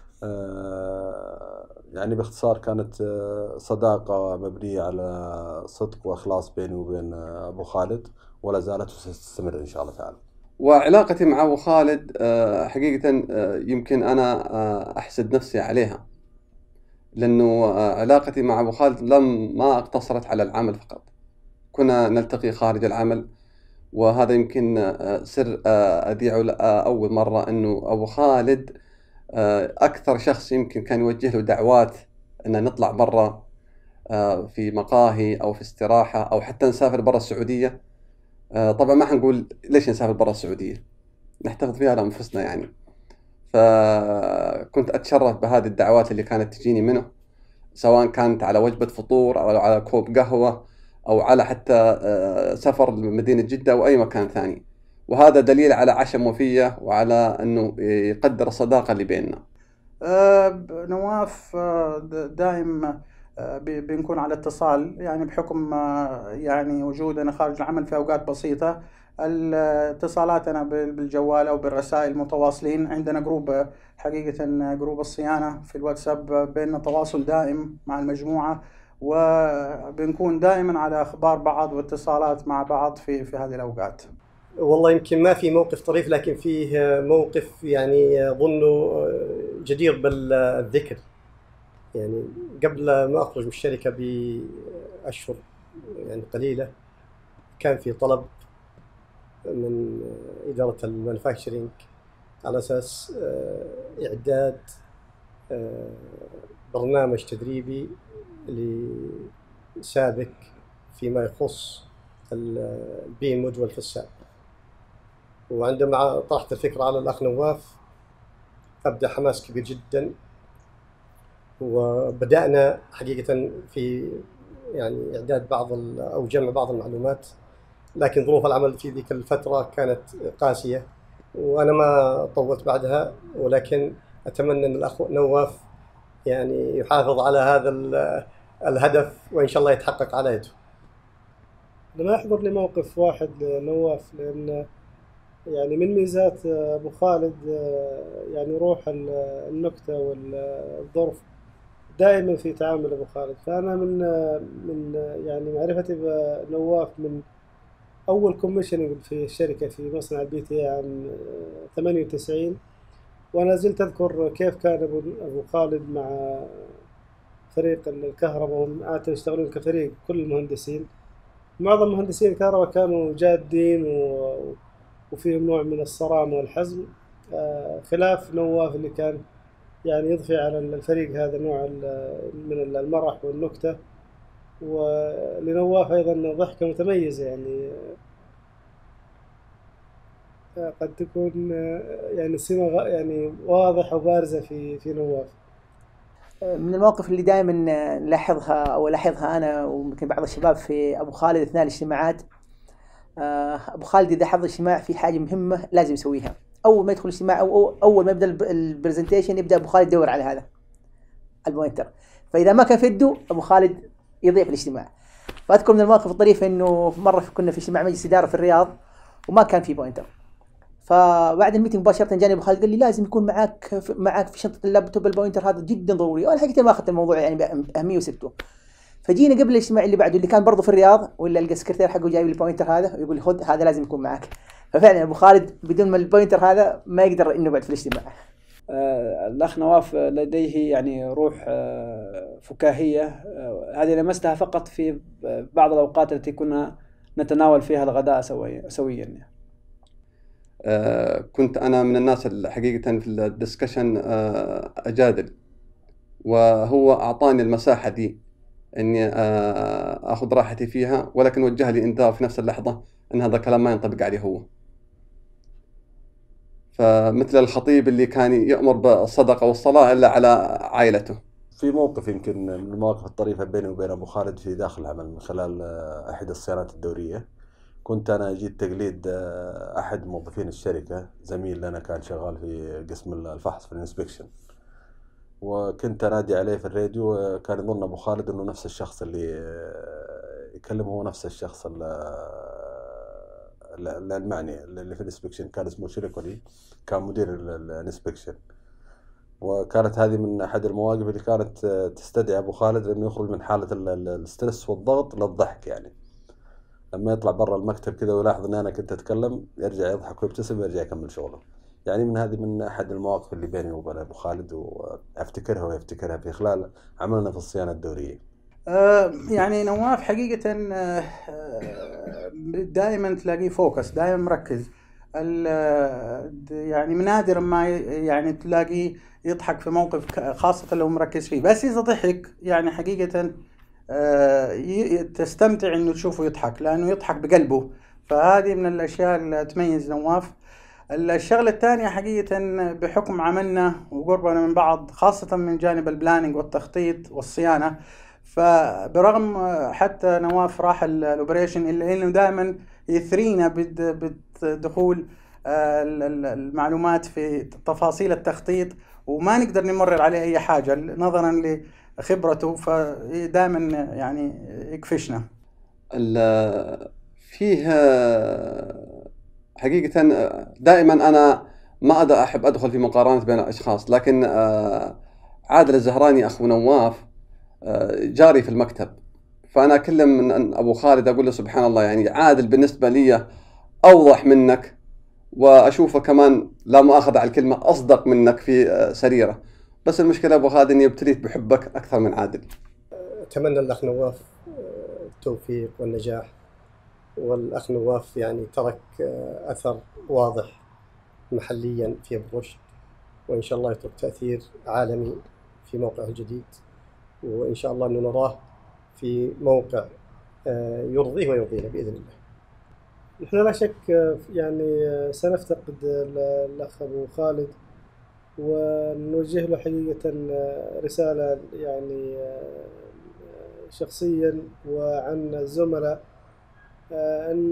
يعني باختصار كانت صداقة مبنية على صدق وإخلاص بيني وبين أبو خالد، ولا زالت وستستمر إن شاء الله تعالى.
وعلاقتي مع أبو خالد حقيقة يمكن أنا أحسد نفسي عليها، لأنه علاقتي مع أبو خالد ما اقتصرت على العمل فقط، كنا نلتقي خارج العمل. وهذا يمكن سر أذيعه أول مرة، أنه أبو خالد أكثر شخص يمكن كان يوجه له دعوات أن نطلع برا في مقاهي أو في استراحة أو حتى نسافر برا السعودية. طبعا ما حنقول ليش نسافر برا السعودية، نحتفظ فيها لأنفسنا يعني. فكنت أتشرف بهذه الدعوات اللي كانت تجيني منه، سواء كانت على وجبة فطور أو على كوب قهوة أو على حتى سفر لمدينة جدة أو أي مكان ثاني. وهذا دليل على عشم وفية وعلى أنه يقدر الصداقة اللي بيننا.
نواف دائم بنكون على اتصال، يعني بحكم يعني وجودنا خارج العمل في أوقات بسيطة، الاتصالاتنا بالجوال أو بالرسائل متواصلين. عندنا جروب حقيقة جروب الصيانة في الواتساب، بيننا تواصل دائم مع المجموعة، وبنكون دائما على أخبار بعض واتصالات مع بعض في هذه الأوقات.
والله يمكن ما في موقف طريف، لكن فيه موقف يعني أظنه جدير بالذكر. يعني قبل ما أخرج من الشركة بأشهر يعني قليلة، كان في طلب من إدارة المانيفاكتشرينج على أساس إعداد برنامج تدريبي سابق فيما يخص البي مود والفساد. وعندما طرحت الفكرة على الأخ نواف أبدأ حماس كبير جدا، وبدأنا حقيقة في يعني إعداد أو جمع بعض المعلومات، لكن ظروف العمل في ذيك الفترة كانت قاسية وأنا ما طولت بعدها، ولكن أتمنى أن الأخ نواف يعني يحافظ على هذا الهدف وإن شاء الله يتحقق على يده.
لما يحضر لي موقف واحد لنواف، لأن يعني من ميزات أبو خالد يعني روح النكتة والظرف دائما في تعامل أبو خالد. فأنا من يعني معرفتي بنواف من أول كوميشننج في الشركة في مصنع البي تي عام 98، وأنا زلت أذكر كيف كان أبو خالد مع فريق الكهرباء، وهم عادة يشتغلون كفريق كل المهندسين. معظم مهندسين الكهرباء كانوا جادين وفيهم نوع من الصرامة والحزم، خلاف نواف اللي كان يعني يضفي على الفريق هذا نوع من المرح والنكتة. ولنواف أيضا ضحكة متميزة، يعني قد تكون يعني سمة يعني واضحة وبارزة في نواف.
من المواقف اللي دائما نلاحظها أنا ويمكن بعض الشباب في أبو خالد أثناء الاجتماعات، أبو خالد إذا حضر اجتماع في حاجة مهمة لازم يسويها. أول ما يدخل الاجتماع أو أول ما يبدأ البرزنتيشن يبدأ أبو خالد يدور على هذا البوينتر، فإذا ما كان في يده أبو خالد يضيع في الاجتماع. فأذكر من المواقف الطريفة إنه مرة كنا في اجتماع مجلس إدارة في الرياض وما كان في بوينتر، فبعد الميتنج مباشرة جاني أبو خالد قال لي لازم يكون معاك في شنطة اللابتوب البوينتر، هذا جدا ضروري. وأنا حقيقة ما أخذت الموضوع يعني بأهمية وسبته. فجينا قبل الاجتماع اللي بعده اللي كان برضه في الرياض، ولا السكرتير حقه جايب لي البوينتر هذا ويقول لي خذ هذا لازم يكون معك. ففعلا أبو خالد بدون ما البوينتر هذا ما يقدر إنه يقعد في الاجتماع.
الأخ نواف لديه يعني روح فكاهية، هذه لمستها فقط في بعض الأوقات التي كنا نتناول فيها الغداء سويا.
كنت أنا من الناس حقيقة في الدسكشن أجادل، وهو أعطاني المساحة دي إني أخذ راحتي فيها، ولكن وجه لي إنذار في نفس اللحظة أن هذا الكلام ما ينطبق عليه هو. فمثل الخطيب اللي كان يأمر بالصدقة والصلاة إلا على عائلته.
في موقف يمكن من المواقف الطريفة بيني وبين أبو خالد في داخل العمل من خلال أحد الصيانات الدورية. كنت أنا جيت تقليد أحد موظفين الشركة، زميل لنا كان شغال في قسم الفحص في الانسبكشن، وكنت أنادي عليه في الراديو. كان يظن أبو خالد أنه نفس الشخص اللي يكلمه هو نفس الشخص المعني اللي في الانسبكشن، كان اسمه شريكولي، كان مدير الانسبكشن. وكانت هذه من أحد المواقف اللي كانت تستدعي أبو خالد أنه يخرج من حالة السترس والضغط للضحك. يعني لما يطلع برا المكتب كذا ويلاحظ أن أنا كنت أتكلم يرجع يضحك ويبتسم ويرجع يكمل شغله. يعني من أحد المواقف اللي بيني وبين أبو خالد، وأفتكرها ويفتكرها في خلال عملنا في الصيانة الدورية.
يعني نواف حقيقة دائما تلاقيه فوكس، دائما مركز. يعني من نادر ما يعني تلاقيه يضحك في موقف خاصة لو مركز فيه، بس إذا ضحك يعني حقيقة تستمتع إنه تشوفه يضحك، لأنه يضحك بقلبه. فهذه من الأشياء اللي تميز نواف. الشغلة الثانية حقيقة بحكم عملنا وقربنا من بعض، خاصة من جانب البلاننج والتخطيط والصيانة، فبرغم حتى نواف راح الأوبريشن إلا إنه دائما يثرينا بدخول المعلومات في تفاصيل التخطيط، وما نقدر نمرر عليه أي حاجة نظرا لخبرته، فدائما يعني يكفشنا.
فيه حقيقة دائما أنا ما أحب أدخل في مقارنة بين الأشخاص، لكن عادل الزهراني أخو نواف جاري في المكتب، فأنا أكلم من أبو خالد أقول له سبحان الله، يعني عادل بالنسبة لي أوضح منك، وأشوفه كمان لا مؤاخذة على الكلمة أصدق منك في سريرة. بس المشكلة أبو خالد إني ابتليت بحبك أكثر من عادل.
أتمنى الأخ نواف التوفيق والنجاح، والأخ نواف يعني ترك أثر واضح محليا في أبو الرشد، وإن شاء الله يترك تأثير عالمي في موقعه الجديد، وإن شاء الله أنه نراه في موقع يرضيه ويرضينا بإذن الله.
نحن لا شك يعني سنفتقد الأخ أبو خالد، ونوجه له حقيقة رسالة يعني شخصيا وعن الزملاء، أن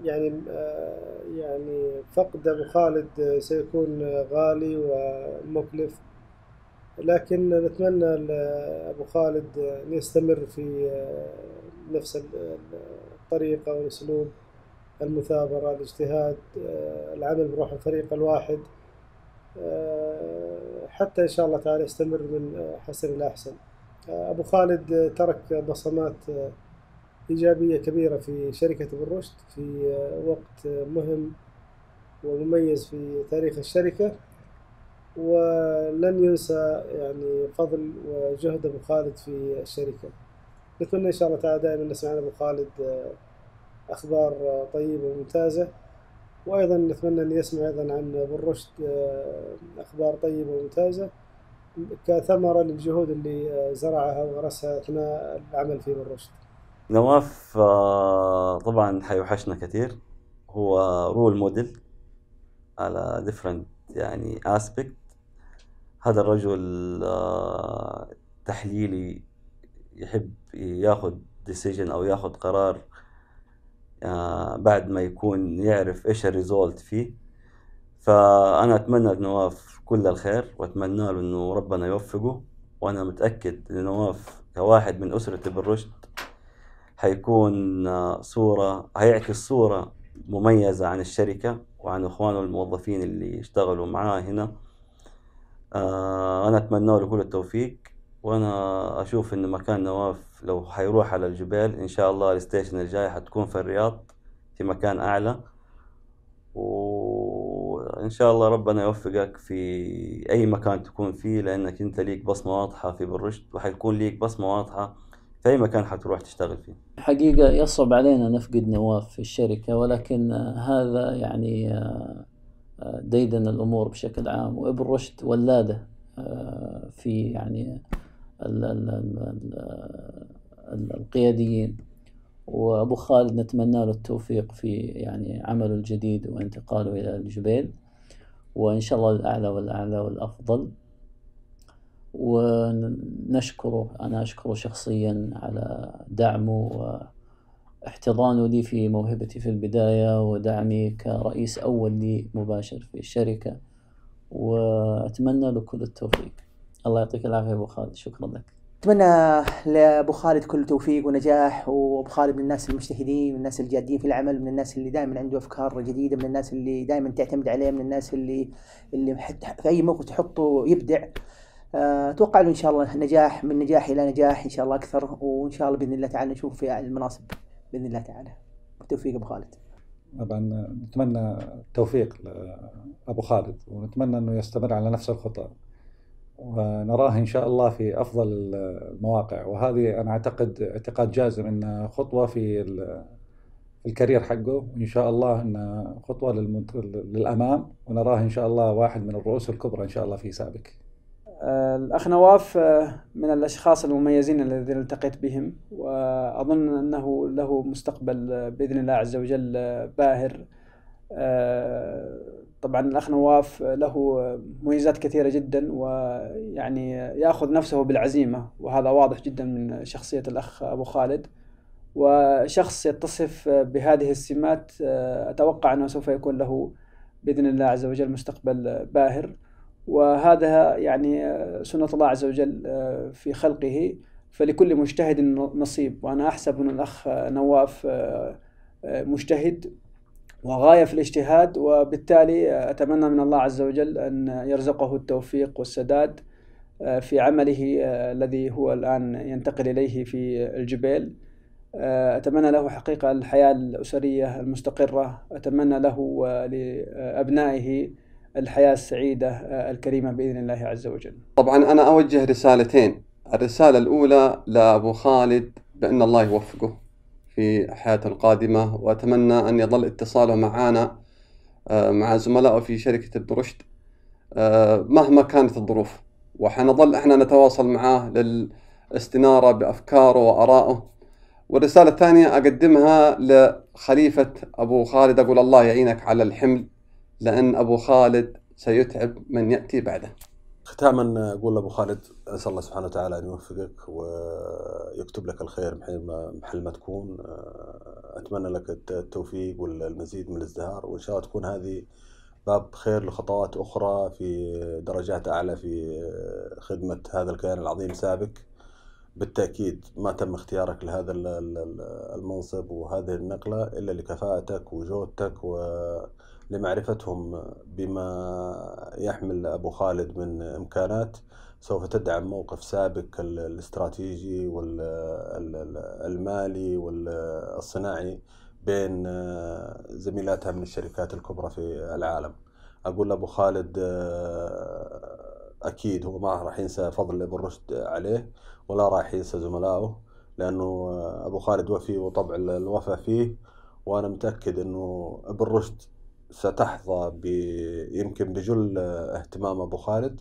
يعني فقد أبو خالد سيكون غالي ومكلف، لكن نتمنى لأبو خالد أن يستمر في نفس الطريقة والأسلوب، المثابرة، الاجتهاد، العمل بروح الفريق الواحد، حتى إن شاء الله تعالى يستمر من حسن إلى أحسن. أبو خالد ترك بصمات إيجابية كبيرة في شركة أبو الرشد في وقت مهم ومميز في تاريخ الشركة، ولن ينسى يعني فضل وجهد أبو خالد في الشركة. نتمنى إن شاء الله تعالى دائما نسمع عن أبو خالد أخبار طيبة وممتازة، وأيضا نتمنى أن يسمع أيضا عن أبو الرشد أخبار طيبة وممتازة كثمرة للجهود اللي زرعها وغرسها أثناء العمل في أبو الرشد.
نواف طبعا حيوحشنا كثير، هو رول موديل على different يعني aspect. هذا الرجل تحليلي، يحب ياخد decision أو ياخد قرار بعد ما يكون يعرف إيش الريزولت فيه. فأنا أتمنى لنواف كل الخير، وأتمنى له إنه ربنا يوفقه، وأنا متأكد إن نواف كواحد من أسرة أبو الرشد هيكون هيعكس صورة مميزة عن الشركة وعن إخوانه الموظفين اللي يشتغلوا معاه هنا. أنا أتمنى له كل التوفيق، وأنا أشوف إن مكان نواف لو هيروح على الجبال إن شاء الله الستيشن الجاي حتكون في الرياض في مكان أعلى، وإن شاء الله ربنا يوفقك في أي مكان تكون فيه، لأنك أنت ليك بصمة واضحة في أبو الرشد، وحيكون ليك بصمة واضحة في أي مكان حتروح تشتغل فيه.
حقيقة يصعب علينا نفقد نواف في الشركة، ولكن هذا يعني ديدن الأمور بشكل عام، وأبو الرشد ولادة في يعني القياديين، وأبو خالد نتمنى له التوفيق في يعني عمله الجديد وانتقاله إلى الجبيل، وإن شاء الله الأعلى والأعلى والأفضل. ونشكره، أنا أشكره شخصيا على دعمه واحتضانه لي في موهبتي في البداية، ودعمي كرئيس أول لي مباشر في الشركة، وأتمنى له كل التوفيق. الله يعطيك العافية أبو خالد، شكرا لك.
أتمنى لأبو خالد كل توفيق ونجاح، وأبو خالد من الناس المجتهدين، من الناس الجادين في العمل، من الناس اللي دائما عنده أفكار جديدة، من الناس اللي دائما تعتمد عليه، من الناس اللي في أي موقف تحطه يبدع. أتوقع له إن شاء الله نجاح، من نجاح إلى نجاح إن شاء الله أكثر، وإن شاء الله بإذن الله تعالى نشوف في أعلى المناصب بإذن الله تعالى. بالتوفيق أبو خالد.
طبعا نتمنى التوفيق لأبو خالد، ونتمنى أنه يستمر على نفس الخطى، ونراه إن شاء الله في أفضل المواقع. وهذه أنا أعتقد اعتقاد جازم أنها خطوة في الكارير حقه، وإن شاء الله أنها خطوة للأمام، ونراه إن شاء الله واحد من الرؤوس الكبرى إن شاء الله في سابك.
الأخ نواف من الأشخاص المميزين الذين التقيت بهم، وأظن أنه له مستقبل بإذن الله عز وجل باهر. طبعا الأخ نواف له مميزات كثيرة جدا، ويعني يأخذ نفسه بالعزيمة، وهذا واضح جدا من شخصية الأخ أبو خالد، وشخص يتصف بهذه السمات أتوقع أنه سوف يكون له بإذن الله عز وجل مستقبل باهر. وهذا يعني سنة الله عز وجل في خلقه، فلكل مجتهد نصيب، وأنا أحسب أن الأخ نواف مجتهد وغاية في الاجتهاد، وبالتالي أتمنى من الله عز وجل أن يرزقه التوفيق والسداد في عمله الذي هو الآن ينتقل إليه في الجبيل. أتمنى له حقيقة الحياة الأسرية المستقرة، أتمنى له ولأبنائه الحياة السعيدة الكريمة بإذن الله عز وجل.
طبعا أنا أوجه رسالتين. الرسالة الأولى لأبو خالد بأن الله يوفقه في حياته القادمة، وأتمنى أن يظل اتصاله معنا مع زملائه في شركة ابن رشد مهما كانت الظروف، وحنظل احنا نتواصل معاه للاستنارة بأفكاره وآرائه. والرسالة الثانية أقدمها لخليفة أبو خالد، أقول الله يعينك على الحمل، لأن أبو خالد سيتعب من يأتي بعده.
ختاما أقول لأبو خالد، أسأل الله سبحانه وتعالى أن يوفقك ويكتب لك الخير محل ما تكون. أتمنى لك التوفيق والمزيد من الازدهار، وإن شاء الله تكون هذه باب خير لخطوات أخرى في درجات أعلى في خدمة هذا الكيان العظيم سابق. بالتأكيد ما تم اختيارك لهذا المنصب وهذه النقلة إلا لكفاءتك وجودتك ولمعرفتهم بما يحمل أبو خالد من إمكانات سوف تدعم موقف سابق الاستراتيجي والمالي والصناعي بين زميلاتها من الشركات الكبرى في العالم. أقول لأبو خالد أكيد هو ما راح ينسى فضل ابن رشد عليه ولا راح ينسى زملائه، لأنه أبو خالد وفي وطبع الوفا فيه، وأنا متأكد أنه ابن رشد ستحظى يمكن بجل اهتمام أبو خالد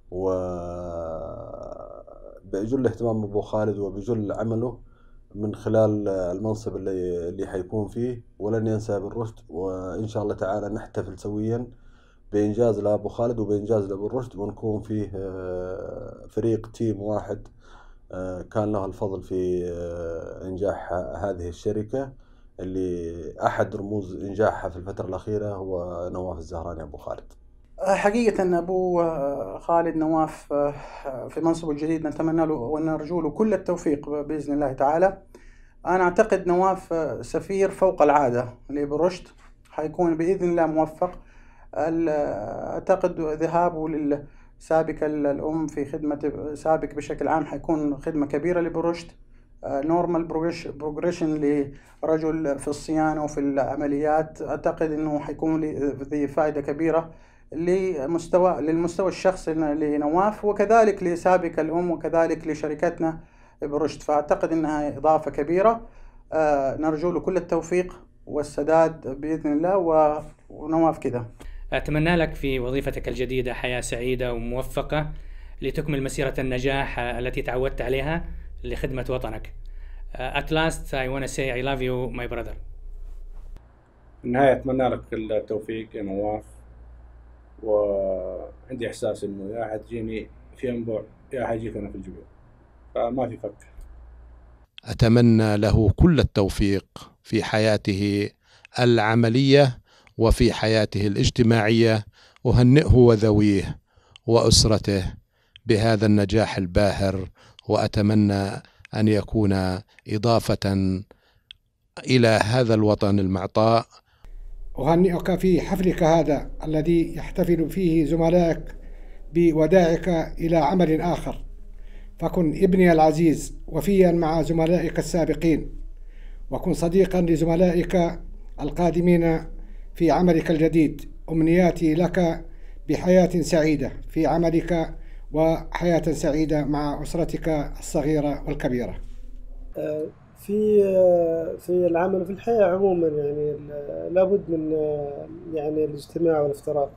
وبجل اهتمام أبو خالد وبجل عمله من خلال المنصب اللي حيكون فيه، ولن ينسى ابن رشد. وإن شاء الله تعالى نحتفل سويا بإنجاز لأبو خالد وبإنجاز لابن رشد، ونكون فيه فريق تيم واحد كان له الفضل في إنجاح هذه الشركة اللي أحد رموز إنجاحها في الفترة الأخيرة هو نواف الزهراني أبو خالد.
حقيقة أبو خالد نواف في منصبه الجديد نتمنى له ونرجو له كل التوفيق بإذن الله تعالى. أنا أعتقد نواف سفير فوق العادة لابن رشد، حيكون بإذن الله موفق. أعتقد ذهابه للسابق الأم في خدمة سابق بشكل عام حيكون خدمة كبيرة لابن رشد. نورمال بروجريشن لرجل في الصيانة وفي العمليات، أعتقد أنه حيكون ذي فائدة كبيرة للمستوى الشخصي لنواف، وكذلك لسابق الأم وكذلك لشركتنا ابن رشد. فأعتقد أنها إضافة كبيرة. نرجو له كل التوفيق والسداد بإذن الله، ونواف كده.
أتمنى لك في وظيفتك الجديدة حياة سعيدة وموفقة لتكمل مسيرة النجاح التي تعودت عليها لخدمة وطنك. At last I want to say I love you my brother.
في النهاية أتمنى لك التوفيق يا نواف، وعندي إحساس إنه يا حتجيني في أنبع يا حيجيك أنا في الجبال، فما في فك.
أتمنى له كل التوفيق في حياته العملية وفي حياته الاجتماعية، أهنئه وذويه وأسرته بهذا النجاح الباهر، وأتمنى أن يكون إضافة إلى هذا الوطن المعطاء.
أهنئك في حفلك هذا الذي يحتفل فيه زملائك بوداعك إلى عمل آخر، فكن ابني العزيز وفيا مع زملائك السابقين، وكن صديقا لزملائك القادمين في عملك الجديد. أمنياتي لك بحياة سعيدة في عملك وحياة سعيدة مع أسرتك الصغيرة والكبيرة.
في العمل وفي الحياة عموما يعني لابد من يعني الاجتماع والافتراق.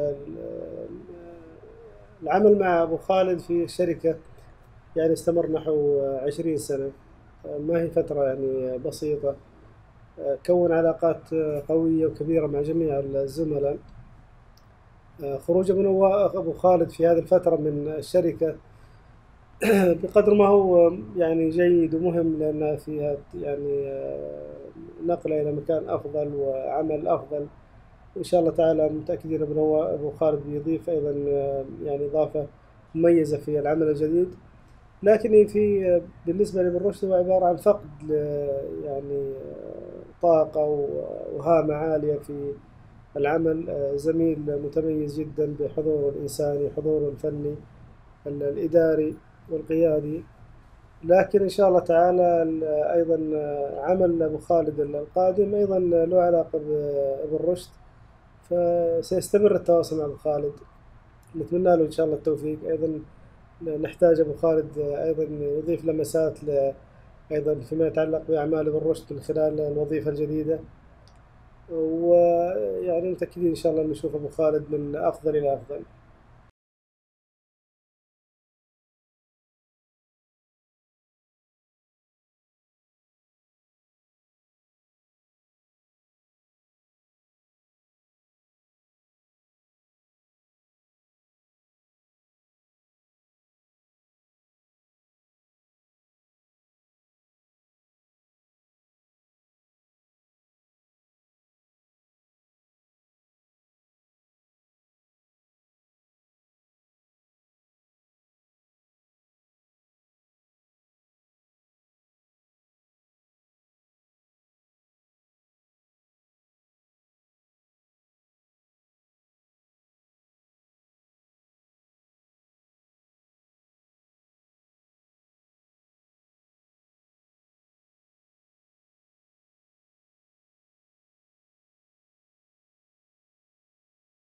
العمل مع أبو خالد في الشركة يعني استمر نحو 20 سنة، ما هي فترة يعني بسيطة. كون علاقات قوية وكبيرة مع جميع الزملاء. خروج أبو خالد في هذه الفترة من الشركة بقدر ما هو يعني جيد ومهم، لأنها فيها يعني نقلة إلى مكان أفضل وعمل أفضل، وإن شاء الله تعالى متأكدين أبو خالد بيضيف أيضا يعني إضافة مميزة في العمل الجديد. لكن بالنسبة لابن رشد هو عبارة عن فقد يعني طاقة وهامة عالية في العمل. زميل متميز جدا بحضوره الإنساني، حضوره الفني الإداري والقيادي. لكن إن شاء الله تعالى أيضا عمل أبو خالد القادم أيضا له علاقة بابن رشد، فسيستمر التواصل مع أبو خالد. نتمنى له إن شاء الله التوفيق. أيضا نحتاج أبو خالد أيضا يضيف لمسات أيضا فيما يتعلق بأعمال ابن رشد من خلال الوظيفة الجديدة. ويعني متأكدين إن شاء الله نشوف أبو خالد من أفضل إلى أفضل.